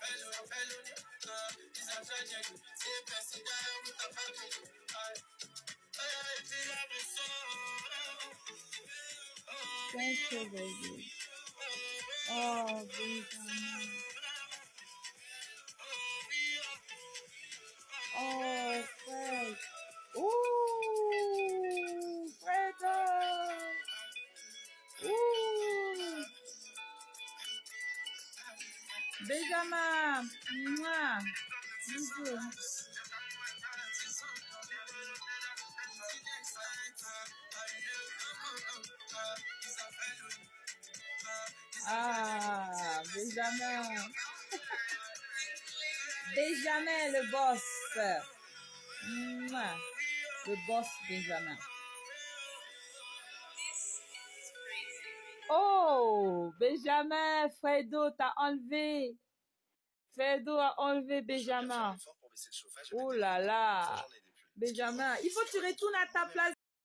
Thank you, baby. Oh, Benjamin. Oh, Fred. Ouh, Fredo. Ouh. Benjamin. Mouah. Bisous. Ah, Benjamin. Benjamin, le boss. Mouah. Le boss, Benjamin. Oh, Benjamin, Fredo t'a enlevé. Fredo a enlevé Benjamin. Oh là là. Benjamin, il faut que tu retournes à ta place.